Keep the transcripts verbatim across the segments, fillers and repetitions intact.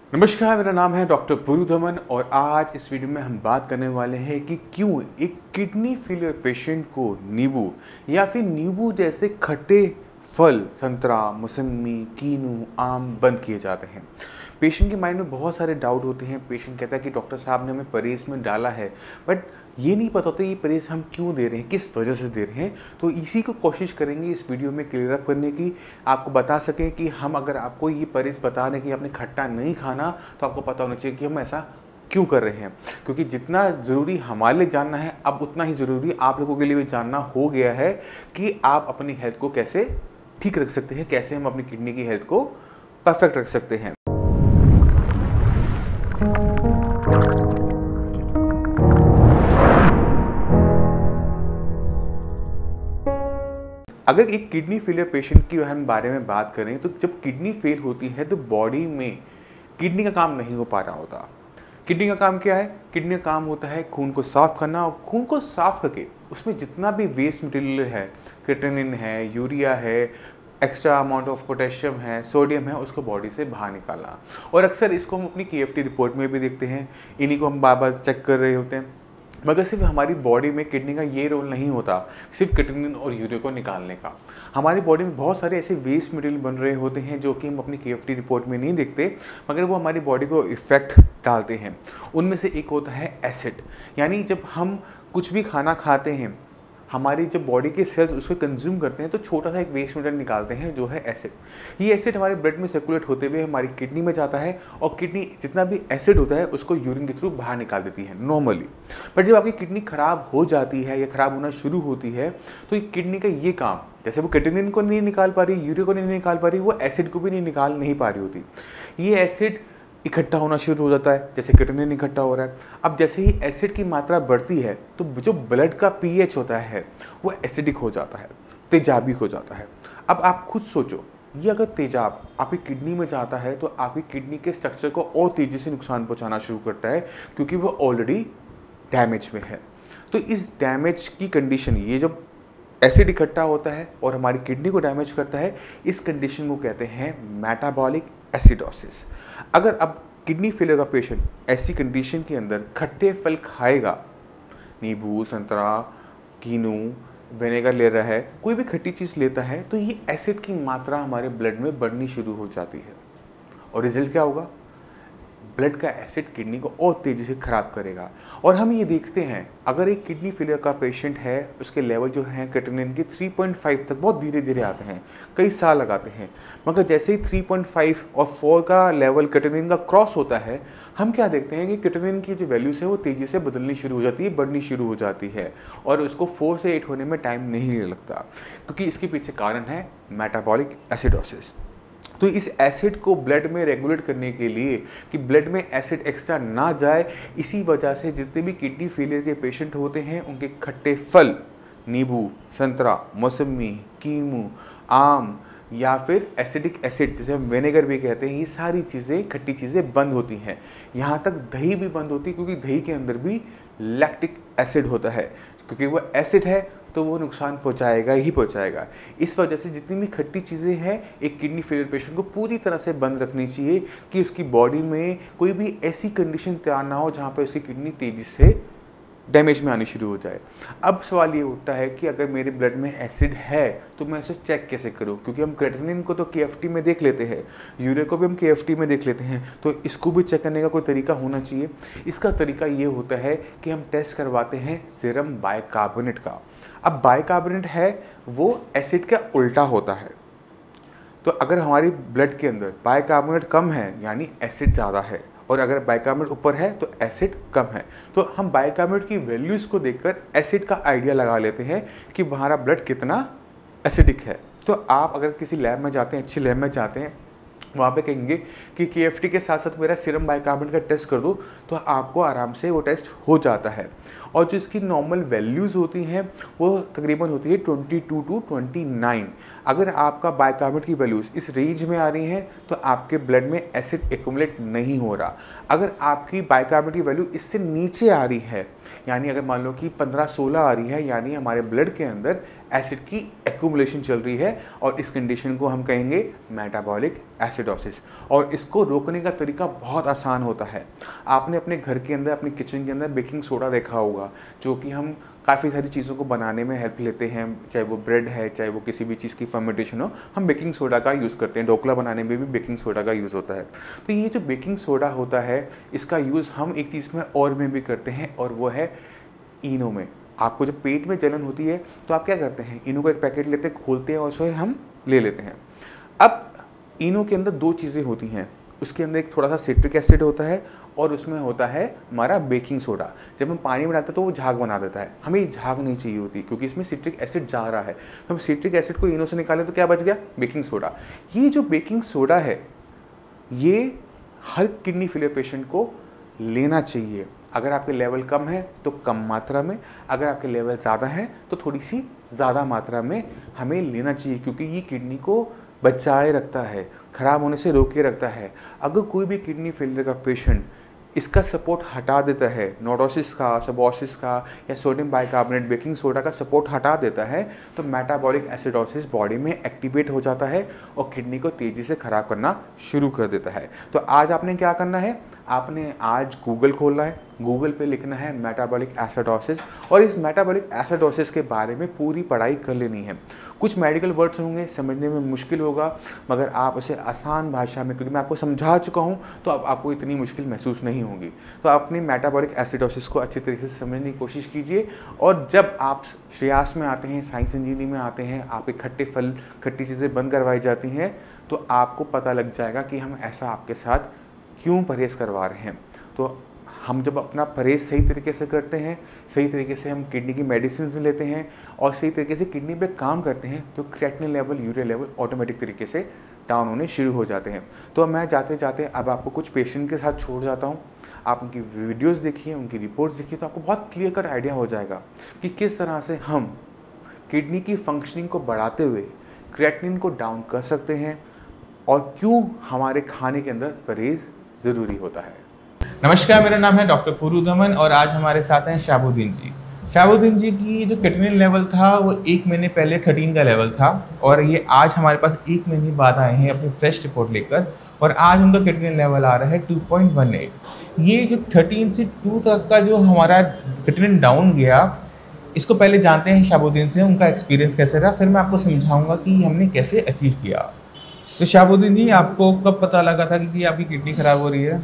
नमस्कार, मेरा नाम है डॉक्टर पुरु धमन और आज इस वीडियो में हम बात करने वाले हैं कि क्यों एक किडनी फेलियर पेशेंट को नींबू या फिर नींबू जैसे खट्टे फल संतरा, मौसमी, कीनू, आम बंद किए जाते हैं। पेशेंट के माइंड में बहुत सारे डाउट होते हैं। पेशेंट कहता है कि डॉक्टर साहब ने हमें परहेज में डाला है, बट ये नहीं पता होता ये परहेज हम क्यों दे रहे हैं, किस वजह से दे रहे हैं। तो इसी को कोशिश करेंगे इस वीडियो में क्लियर अप करने की, आपको बता सकें कि हम अगर आपको ये परहेज बता रहे हैं कि आपने खट्टा नहीं खाना, तो आपको पता होना चाहिए कि हम ऐसा क्यों कर रहे हैं। क्योंकि जितना ज़रूरी हमारे लिए जानना है, अब उतना ही ज़रूरी आप लोगों के लिए भी जानना हो गया है कि आप अपनी हेल्थ को कैसे ठीक रख सकते हैं, कैसे हम अपनी किडनी की हेल्थ को परफेक्ट रख सकते हैं। अगर एक किडनी फेलियर पेशेंट की हम बारे में बात करें तो जब किडनी फेल होती है तो बॉडी में किडनी का काम नहीं हो पा रहा होता। किडनी का काम क्या है? किडनी का काम होता है खून को साफ करना, और खून को साफ करके उसमें जितना भी वेस्ट मटेरियल है, क्रिएटिनिन है, यूरिया है, एक्स्ट्रा अमाउंट ऑफ पोटेशियम है, सोडियम है, उसको बॉडी से बाहर निकालना। और अक्सर इसको हम अपनी के एफ टी रिपोर्ट में भी देखते हैं, इन्हीं को हम बार बार चेक कर रहे होते हैं। मगर सिर्फ हमारी बॉडी में किडनी का ये रोल नहीं होता सिर्फ क्रिएटिनिन और यूरिया को निकालने का। हमारी बॉडी में बहुत सारे ऐसे वेस्ट मटेरियल बन रहे होते हैं जो कि हम अपनी के एफ टी रिपोर्ट में नहीं देखते, मगर वो हमारी बॉडी को इफ़ेक्ट डालते हैं। उनमें से एक होता है एसिड। यानी जब हम कुछ भी खाना खाते हैं, हमारी जब बॉडी के सेल्स उसको कंज्यूम करते हैं तो छोटा सा एक वेस्ट मटेरियल निकालते हैं जो है एसिड। ये एसिड हमारे ब्लड में सर्कुलेट होते हुए हमारी किडनी में जाता है और किडनी जितना भी एसिड होता है उसको यूरिन के थ्रू बाहर निकाल देती है नॉर्मली। बट जब आपकी किडनी खराब हो जाती है या खराब होना शुरू होती है तो ये किडनी का ये काम, जैसे वो क्रिएटिनिन को नहीं निकाल पा रही, यूरिया को नहीं निकाल पा रही, वो एसिड को भी नहीं निकाल नहीं पा रही होती। ये एसिड इकट्ठा होना शुरू हो जाता है, जैसे क्रिएटिनिन इकट्ठा हो रहा है। अब जैसे ही एसिड की मात्रा बढ़ती है तो जो ब्लड का पीएच होता है वो एसिडिक हो जाता है, तेजाबी हो जाता है। अब आप खुद सोचो, ये अगर तेजाब आपकी किडनी में जाता है तो आपकी किडनी के स्ट्रक्चर को और तेज़ी से नुकसान पहुंचाना शुरू करता है, क्योंकि वो ऑलरेडी डैमेज में है। तो इस डैमेज की कंडीशन, ये जब एसिड इकट्ठा होता है और हमारी किडनी को डैमेज करता है, इस कंडीशन को कहते हैं मेटाबॉलिक एसिडोसिस। अगर अब किडनी फेलियर का पेशेंट ऐसी कंडीशन के अंदर खट्टे फल खाएगा, नींबू, संतरा, कीनू, विनेगर ले रहा है, कोई भी खट्टी चीज़ लेता है, तो ये एसिड की मात्रा हमारे ब्लड में बढ़नी शुरू हो जाती है। और रिजल्ट क्या होगा? ब्लड का एसिड किडनी को और तेज़ी से ख़राब करेगा। और हम ये देखते हैं, अगर एक किडनी फेलियर का पेशेंट है, उसके लेवल जो हैं क्रिएटिनिन के थ्री पॉइंट फाइव तक बहुत धीरे धीरे आते हैं, कई साल लगाते हैं। मगर जैसे ही थ्री पॉइंट फाइव और फोर का लेवल क्रिएटिनिन का क्रॉस होता है, हम क्या देखते हैं कि क्रिएटिनिन की जो वैल्यूज़ है वो तेज़ी से बदलनी शुरू हो जाती है, बढ़नी शुरू हो जाती है, और उसको फोर से एट होने में टाइम नहीं लगता, क्योंकि इसके पीछे कारण है मेटाबॉलिक एसिडोसिस। तो इस एसिड को ब्लड में रेगुलेट करने के लिए कि ब्लड में एसिड एक्स्ट्रा ना जाए, इसी वजह से जितने भी किडनी फेलियर के पेशेंट होते हैं उनके खट्टे फल, नींबू, संतरा, मौसमी, कीनू, आम या फिर एसिडिक एसिड जिसे हम विनेगर भी कहते हैं, ये सारी चीज़ें, खट्टी चीज़ें बंद होती हैं। यहाँ तक दही भी बंद होती है, क्योंकि दही के अंदर भी लैक्टिक एसिड होता है, क्योंकि वो एसिड है तो वो नुकसान पहुंचाएगा ही पहुंचाएगा। इस वजह से जितनी भी खट्टी चीज़ें हैं एक किडनी फेलियर पेशेंट को पूरी तरह से बंद रखनी चाहिए कि उसकी बॉडी में कोई भी ऐसी कंडीशन तैयार ना हो जहाँ पर उसकी किडनी तेज़ी से डैमेज में आनी शुरू हो जाए। अब सवाल ये उठता है कि अगर मेरे ब्लड में एसिड है तो मैं इसे चेक कैसे करूं? क्योंकि हम क्रिएटिनिन को तो के एफ टी में देख लेते हैं, यूरिया को भी हम के एफ टी में देख लेते हैं, तो इसको भी चेक करने का कोई तरीका होना चाहिए। इसका तरीका ये होता है कि हम टेस्ट करवाते हैं सीरम बाइकार्बोनेट का। अब बाइकार्बोनेट है वो एसिड का उल्टा होता है। तो अगर हमारी ब्लड के अंदर बाइकार्बोनेट कम है यानी एसिड ज़्यादा है, और अगर बाइकार्बोनेट ऊपर है तो एसिड कम है। तो हम बाइकार्बोनेट की वैल्यूज़ को देखकर एसिड का आइडिया लगा लेते हैं कि हमारा ब्लड कितना एसिडिक है। तो आप अगर किसी लैब में जाते हैं, अच्छी लैब में जाते हैं, वहाँ पे कहेंगे कि के एफ टी के साथ साथ मेरा सीरम बाइकार्बोनेट का टेस्ट कर दो, तो आपको आराम से वो टेस्ट हो जाता है। और जो इसकी नॉर्मल वैल्यूज़ होती हैं वो तकरीबन होती है twenty two to twenty nine. अगर आपका बाइकार्बोनेट की वैल्यूज़ इस रेंज में आ रही हैं तो आपके ब्लड में एसिड एक्यूमुलेट नहीं हो रहा। अगर आपकी बाइकार्बोनेट की वैल्यू इससे नीचे आ रही है यानी अगर मान लो कि पंद्रह सोलह आ रही है, यानी हमारे ब्लड के अंदर एसिड की एक्यूमुलेशन चल रही है और इस कंडीशन को हम कहेंगे मेटाबॉलिक एसिडोसिस। और इसको रोकने का तरीका बहुत आसान होता है। आपने अपने घर के अंदर, अपने किचन के अंदर बेकिंग सोडा देखा होगा, जो कि हम काफ़ी सारी चीज़ों को बनाने में हेल्प लेते हैं, चाहे वो ब्रेड है, चाहे वो किसी भी चीज़ की फर्मेंटेशन हो, हम बेकिंग सोडा का यूज़ करते हैं। ढोकला बनाने में भी बेकिंग सोडा का यूज़ होता है। तो ये जो बेकिंग सोडा होता है, इसका यूज़ हम एक चीज़ में और में भी करते हैं, और वो है इनो में। आपको जब पेट में जलन होती है तो आप क्या करते हैं, इनो का एक पैकेट लेते हैं, खोलते हैं और उसे हम ले लेते हैं। अब इनो के अंदर दो चीज़ें होती हैं, उसके अंदर एक थोड़ा सा सिट्रिक एसिड होता है और उसमें होता है हमारा बेकिंग सोडा। जब हम पानी में डालते हैं तो वो झाग बना देता है, हमें ये झाग नहीं चाहिए होती, क्योंकि इसमें सिट्रिक एसिड जा रहा है। तो हम सिट्रिक एसिड को इनो से निकालें तो क्या बच गया, बेकिंग सोडा। ये जो बेकिंग सोडा है, ये हर किडनी फेलियर पेशेंट को लेना चाहिए। अगर आपके लेवल कम है तो कम मात्रा में, अगर आपके लेवल ज़्यादा है तो थोड़ी सी ज़्यादा मात्रा में हमें लेना चाहिए, क्योंकि ये किडनी को बचाए रखता है, ख़राब होने से रोके रखता है। अगर कोई भी किडनी फेलियर का पेशेंट इसका सपोर्ट हटा देता है, नोडोसिस का, सबोसिस का या सोडियम बाइकार्बोनेट बेकिंग सोडा का सपोर्ट हटा देता है, तो मेटाबॉलिक एसिडोसिस बॉडी में एक्टिवेट हो जाता है और किडनी को तेज़ी से ख़राब करना शुरू कर देता है। तो आज आपने क्या करना है, आपने आज गूगल खोलना है, गूगल पे लिखना है मेटाबॉलिक एसिडोसिस, और इस मेटाबॉलिक एसिडोसिस के बारे में पूरी पढ़ाई कर लेनी है। कुछ मेडिकल वर्ड्स होंगे, समझने में मुश्किल होगा, मगर आप उसे आसान भाषा में, क्योंकि मैं आपको समझा चुका हूँ, तो अब आपको इतनी मुश्किल महसूस नहीं होगी। तो अपनी मेटाबॉलिक एसिडोसिस को अच्छी तरीके से समझने की कोशिश कीजिए। और जब आप श्रेयास में आते हैं, साइंस इंजीनियरिंग में आते हैं, आपके खट्टे फल, खट्टी चीज़ें बंद करवाई जाती हैं, तो आपको पता लग जाएगा कि हम ऐसा आपके साथ क्यों परहेज़ करवा रहे हैं। तो हम जब अपना परहेज़ सही तरीके से करते हैं, सही तरीके से हम किडनी की मेडिसिन लेते हैं और सही तरीके से किडनी पे काम करते हैं, तो creatinine level, urea level automatic तरीके से डाउन होने शुरू हो जाते हैं। तो मैं जाते जाते अब आपको कुछ पेशेंट के साथ छोड़ जाता हूँ। आप उनकी वीडियोस देखिए, उनकी रिपोर्ट्स देखिए, तो आपको बहुत क्लियर कट आइडिया हो जाएगा कि किस तरह से हम किडनी की फंक्शनिंग को बढ़ाते हुए क्रिएटिनिन को डाउन कर सकते हैं और क्यों हमारे खाने के अंदर परहेज़ ज़रूरी होता है। नमस्कार, मेरा नाम है डॉक्टर पुरुदमन और आज हमारे साथ हैं शाहबुद्दीन जी। शाहबुद्दीन जी की जो क्रिएटिनिन लेवल था वो एक महीने पहले थर्टीन का लेवल था, और ये आज हमारे पास एक महीने बाद आए हैं अपनी फ्रेश रिपोर्ट लेकर, और आज उनका क्रिएटिनिन लेवल आ रहा है टू पॉइंट वन एट। ये जो थर्टीन से टू तक का जो हमारा क्रिएटिनिन डाउन गया, इसको पहले जानते हैं शाहबुद्दीन से, उनका एक्सपीरियंस कैसे रहा, फिर मैं आपको समझाऊंगा कि हमने कैसे अचीव किया। तो शाहबुद्दीन जी, आपको कब पता लगा था कि आपकी किडनी ख़राब हो रही है?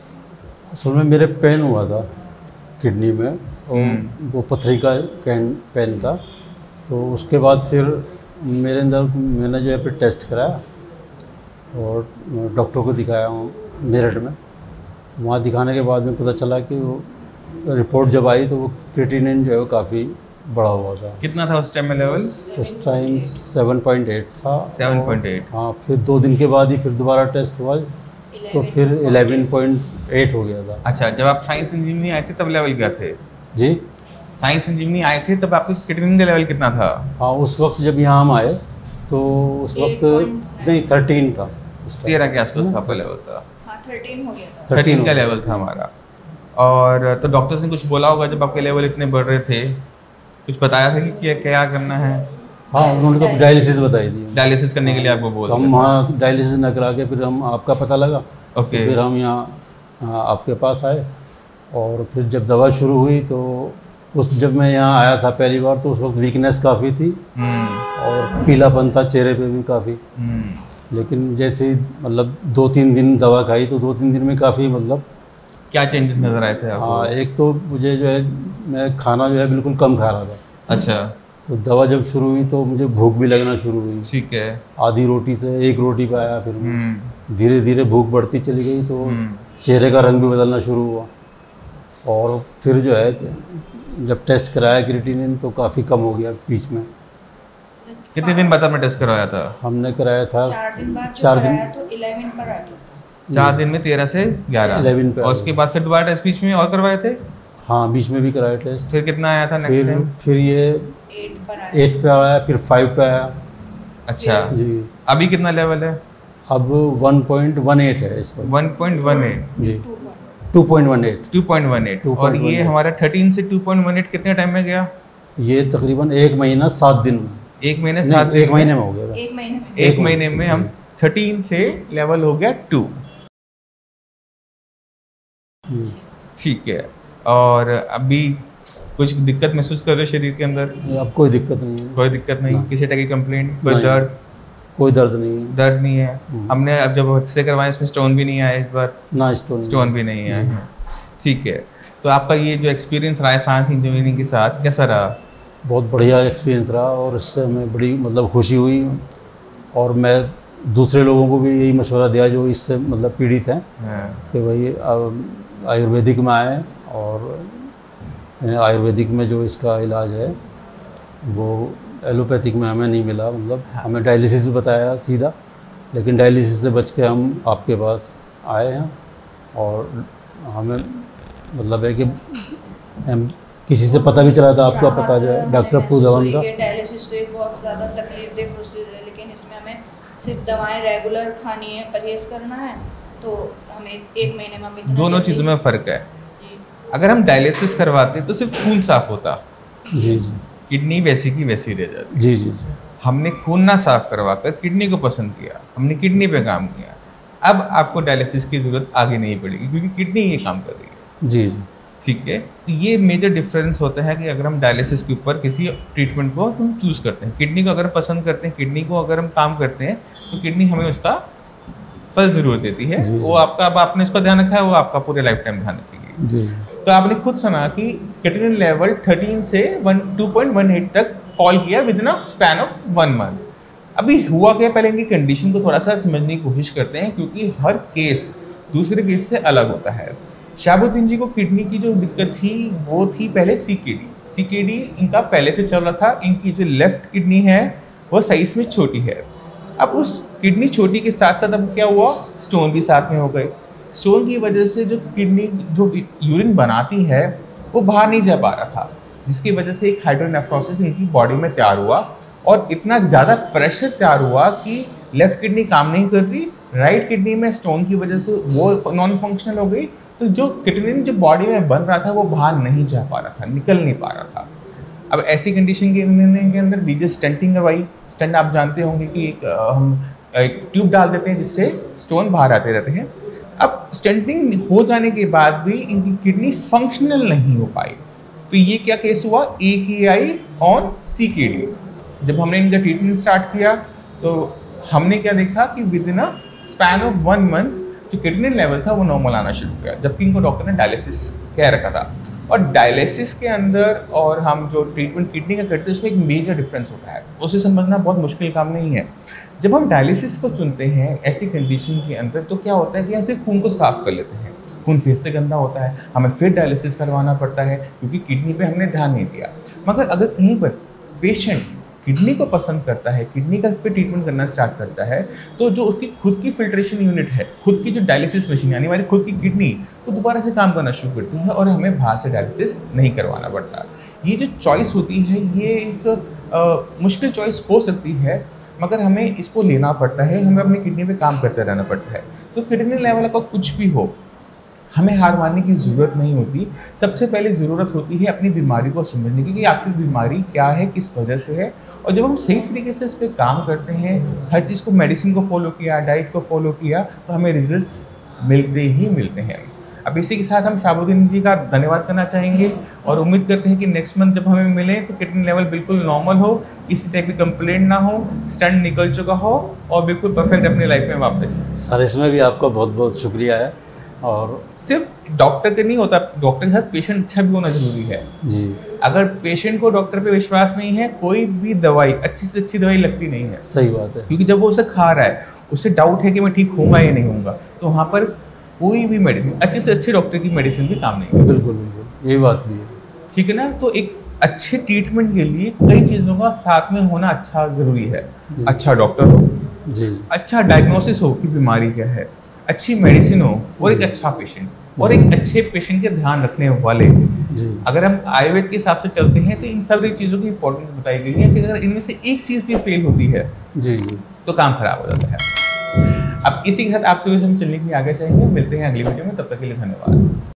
असल में मेरे पेन हुआ था किडनी में, और वो पथरी का कैन पेन था। तो उसके बाद फिर मेरे अंदर मैंने जो है फिर टेस्ट कराया और डॉक्टर को दिखाया मेरठ में। वहाँ दिखाने के बाद में पता चला कि वो रिपोर्ट जब आई तो वो क्रिएटिनिन जो है वो काफ़ी बड़ा हुआ था। कितना था उस टाइम में लेवल? उस टाइम सेवन पॉइंट एट था। Seven point eight. हाँ, फिर दो दिन के बाद ही फिर दोबारा टेस्ट हुआ तो फिर इलेवन पॉइंट एट हो गया था। अच्छा, जब आप साइंस इंजीनियरिंग आए थे तब लेवल क्या थे जी? साइंस इंजीनियरिंग आए थे तब आपके क्रिएटिनिन का लेवल कितना था? हाँ, उस वक्त जब यहाँ हम आए तो उस वक्त नहीं थर्टीन था, तेरह के आसपास आपका लेवल था। थर्टीन हो गया था। थर्टीन का लेवल था हमारा। और तो डॉक्टर्स ने कुछ बोला होगा जब आपके लेवल इतने बढ़ रहे थे, कुछ बताया था कि क्या क्या करना है? हाँ, उन्होंने तो डायलिसिस बताई थी। डायलिसिस करने के लिए आपको बोल तो हम वहाँ डायलिसिस न करा के फिर हम आपका पता लगा। ओके। तो फिर हम यहाँ आपके पास आए और फिर जब दवा शुरू हुई तो उस जब मैं यहाँ आया था पहली बार तो उस वक्त वीकनेस काफ़ी थी और पीलापन था चेहरे पे भी काफ़ी। लेकिन जैसे ही मतलब दो तीन दिन दवा खाई तो दो तीन दिन में काफ़ी मतलब क्या चेंजेस नज़र आए थे आपको? हाँ, एक तो मुझे जो है मैं खाना जो है बिल्कुल कम खा रहा था। अच्छा। तो दवा जब शुरू हुई तो मुझे भूख भी लगना शुरू हुई। ठीक है। आधी रोटी से एक रोटी पे आया, फिर धीरे धीरे भूख बढ़ती चली गई तो चेहरे का रंग भी बदलना शुरू हुआ। और फिर जो है जब टेस्ट कराया क्रिएटिनिन तो काफ़ी कम हो गया बीच में। कितने दिन बाद आपने टेस्ट करवाया था? हमने कराया था चार दिन बाद चार दिन तो इलेवन पर आ गया था। चार दिन में तेरह से ग्यारह इलेवन पे। और उसके बाद फिर दोबारा टेस्ट बीच में और करवाए थे? हाँ, बीच में भी कराया टेस्ट। फिर कितना आया था नेक्स्ट फिर टाइम? फिर ये एट पर आया। एट पे आया, फिर फाइव पे आया। अच्छा जी। अभी कितना लेवल है? अब वन पॉइंट वन एट है इस पर। वन पॉइंट वन एट जी। Two point one eight. Two point one eight. और ये हमारा थर्टीन से टू पॉइंट वन एट कितने टाइम में गया? ये तकरीबन एक महीना सात दिन में। एक महीने सात एक महीने में हो गया था। एक महीने में एक महीने में हम थर्टीन से लेवल हो गया टू। ठीक है। और अभी कुछ दिक्कत महसूस कर रहे हो शरीर के अंदर? अब कोई दिक्कत नहीं है। कोई दिक्कत नहीं? किसी तरह की कंप्लेंट, कोई दर्द? कोई दर्द नहीं है। दर्द नहीं है। हमने अब जब एक्सरे करवाया इसमें स्टोन भी नहीं आया इस बार? ना, स्टोन स्टोन भी नहीं आया है। ठीक है। तो आपका ये जो एक्सपीरियंस रहा है सांस इंजीनियरिंग के साथ, कैसा रहा? बहुत बढ़िया एक्सपीरियंस रहा और इससे हमें बड़ी मतलब खुशी हुई। और मैं दूसरे लोगों को भी यही मशवरा दिया जो इससे मतलब पीड़ित हैं कि भाई आयुर्वेदिक में आए, और आयुर्वेदिक में जो इसका इलाज है वो एलोपैथिक में हमें नहीं मिला। मतलब हमें डायलिसिस भी बताया सीधा, लेकिन डायलिसिस से बच के हम आपके पास आए हैं। और हमें मतलब है कि हम किसी से पता भी चला था, आपका पता जो है डॉक्टर पूधवन का। डायलिसिस तो एक बहुत ज़्यादा तकलीफदेह प्रोसीजर है, लेकिन इसमें हमें सिर्फ दवाएं रेगुलर खानी है, परहेज करना है, तो हमें एक महीने में हम इतना दोनों चीज़ों में फ़र्क है। अगर हम डायलिसिस करवाते तो सिर्फ खून साफ होता, जी जी, किडनी वैसी की वैसी रह जाती। जी जी जी। हमने खून ना साफ करवा कर किडनी को पसंद किया, हमने किडनी पे काम किया। अब आपको डायलिसिस की ज़रूरत आगे नहीं पड़ेगी क्योंकि किडनी ये काम कर रही है। जी जी, ठीक है। तो ये मेजर डिफरेंस होता है कि अगर हम डायलिसिस के ऊपर किसी ट्रीटमेंट को हम चूज़ करते हैं, किडनी को अगर पसंद करते हैं, किडनी को अगर हम काम करते हैं, तो किडनी हमें उसका फल ज़रूर देती है। वो आपका, अब आपने इसका ध्यान रखा है, वो आपका पूरे लाइफ टाइम ध्यान रखेगी। जी। तो आपने खुद सुना कि क्रिएटिनिन लेवल थर्टीन से टू पॉइंट वन एट तक फॉल किया within a span of one month. अभी हुआ क्या, पहले इनकी कंडीशन को थोड़ा सा समझने की कोशिश करते हैं क्योंकि हर केस दूसरे केस से अलग होता है। शहाबुद्दीन जी को किडनी की जो दिक्कत थी वो थी पहले सीकेडी। सीकेडी इनका पहले से चल रहा था। इनकी जो लेफ्ट किडनी है वो साइज में छोटी है। अब उस किडनी छोटी के साथ साथ अब क्या हुआ, स्टोन भी साथ में हो गए। स्टोन की वजह से जो किडनी जो यूरिन बनाती है वो बाहर नहीं जा पा रहा था, जिसकी वजह से एक हाइड्रोनेफ्रोसिस इनकी बॉडी में तैयार हुआ और इतना ज़्यादा प्रेशर तैयार हुआ कि लेफ्ट किडनी काम नहीं कर रही, राइट किडनी में स्टोन की वजह से वो नॉन फंक्शनल हो गई। तो जो क्रिएटिनिन जो बॉडी में बन रहा था वो बाहर नहीं जा पा रहा था, निकल नहीं पा रहा था। अब ऐसी कंडीशन के के अंदर डीजे स्टेंटिंग करवाई। स्टेंट आप जानते होंगे कि एक हम एक ट्यूब डाल देते हैं जिससे स्टोन बाहर आते रहते हैं। अब स्टेंटिंग हो जाने के बाद भी इनकी किडनी फंक्शनल नहीं हो पाई। तो ये क्या केस हुआ, ए के आई ऑन सी के डी। जब हमने इनका ट्रीटमेंट स्टार्ट किया तो हमने क्या देखा कि within a span of one month जो क्रिएटिनिन लेवल था वो नॉर्मल आना शुरू किया, जबकि इनको डॉक्टर ने डायलिसिस कह रखा था। और डायलिसिस के अंदर और हम जो ट्रीटमेंट किडनी का करते हैं उसमें एक मेजर डिफरेंस होता है, उसे समझना बहुत मुश्किल काम नहीं है। जब हम डायलिसिस को चुनते हैं ऐसी कंडीशन के अंदर तो क्या होता है कि हम सिर्फ खून को साफ कर लेते हैं, खून फिर से गंदा होता है, हमें फिर डायलिसिस करवाना पड़ता है क्योंकि किडनी पे हमने ध्यान नहीं दिया। मगर अगर कहीं पर पेशेंट किडनी को पसंद करता है, किडनी का पे ट्रीटमेंट करना स्टार्ट करता है, तो जो उसकी खुद की फिल्ट्रेशन यूनिट है, खुद की जो डायलिसिस मशीन यानी हमारी खुद की किडनी, वो दोबारा से काम करना शुरू करती है और हमें बाहर से डायलिसिस नहीं करवाना पड़ता। ये जो चॉइस होती है ये एक आ, मुश्किल चॉइस हो सकती है, मगर हमें इसको लेना पड़ता है, हमें अपनी किडनी पे काम करते रहना पड़ता है। तो क्रिएटिनिन लेवल का कुछ भी हो, हमें हार मानने की ज़रूरत नहीं होती। सबसे पहले ज़रूरत होती है अपनी बीमारी को समझने की कि आपकी बीमारी क्या है, किस वजह से है। और जब हम सही तरीके से इस पर काम करते हैं, हर चीज़ को, मेडिसिन को फॉलो किया, डाइट को फॉलो किया, तो हमें रिजल्ट्स मिलते ही मिलते हैं। अब इसी के साथ हम शहाबुद्दीन जी का धन्यवाद करना चाहेंगे और उम्मीद करते हैं कि नेक्स्ट मंथ जब हमें मिले तो क्रिएटिनिन लेवल बिल्कुल नॉर्मल हो, किसी टाइप की कंप्लेंट ना हो, स्टंट निकल चुका हो और बिल्कुल परफेक्ट अपनी लाइफ में वापस। सर इसमें भी आपका बहुत बहुत शुक्रिया है। और सिर्फ डॉक्टर के नहीं होता, डॉक्टर के साथ पेशेंट अच्छा भी होना जरूरी है जी। अगर पेशेंट को डॉक्टर पे विश्वास नहीं है, कोई भी दवाई अच्छी से अच्छी दवाई लगती नहीं है। सही बात है, क्योंकि जब वो उसे खा रहा है उसे डाउट है कि मैं ठीक होऊंगा या नहीं होऊंगा, तो वहाँ पर कोई भी मेडिसिन, अच्छे से अच्छे डॉक्टर की मेडिसिन भी काम नहीं है। बिल्कुल बिल्कुल, यही बात भी है। ठीक है ना। तो एक अच्छे ट्रीटमेंट के लिए कई चीज़ों का साथ में होना अच्छा ज़रूरी है। अच्छा डॉक्टर हो जी, अच्छा डायग्नोसिस हो कि बीमारी क्या है, अच्छी मेडिसिन हो और एक अच्छा पेशेंट, और एक अच्छे पेशेंट के ध्यान रखने वाले। जी। अगर हम आयुर्वेद के हिसाब से चलते हैं तो इन सब चीज़ों की इंपॉर्टेंस बताई गई है कि अगर इनमें से एक चीज़ भी फेल होती है जी जी तो काम खराब हो जाता है। अब इसी के साथ आपसे हम चलने के लिए आगे जाएंगे, मिलते हैं अगली वीडियो में, तब तक के लिए धन्यवाद।